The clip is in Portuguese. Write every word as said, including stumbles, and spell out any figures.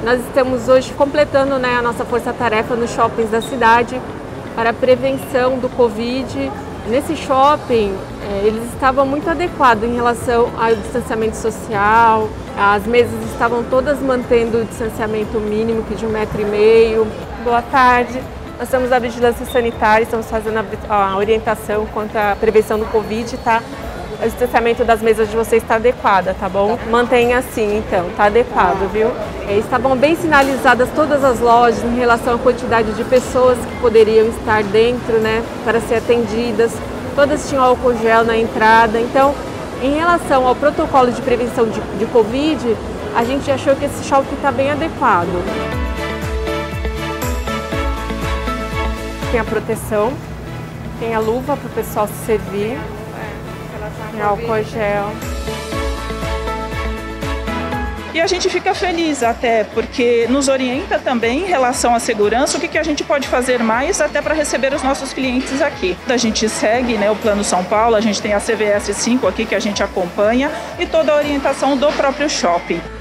Nós estamos hoje completando, né, a nossa força-tarefa nos shoppings da cidade para a prevenção do Covid. Nesse shopping, é, eles estavam muito adequados em relação ao distanciamento social, as mesas estavam todas mantendo o distanciamento mínimo, que de um metro e meio. Boa tarde, nós temos a vigilância sanitária, estamos fazendo a, a orientação quanto à prevenção do Covid, tá? O distanciamento das mesas de vocês está adequada, tá bom? Mantenha assim, então, tá adequado, viu? É, estavam bem sinalizadas todas as lojas em relação à quantidade de pessoas que poderiam estar dentro, né, para ser atendidas. Todas tinham álcool gel na entrada. Então, em relação ao protocolo de prevenção de, de Covid, a gente achou que esse shopping está bem adequado. Tem a proteção, tem a luva para o pessoal se servir. Tem álcool gel. E a gente fica feliz até, porque nos orienta também em relação à segurança, o que, que a gente pode fazer mais até para receber os nossos clientes aqui. A gente segue, né, o Plano São Paulo, a gente tem a C V S cinco aqui que a gente acompanha e toda a orientação do próprio shopping.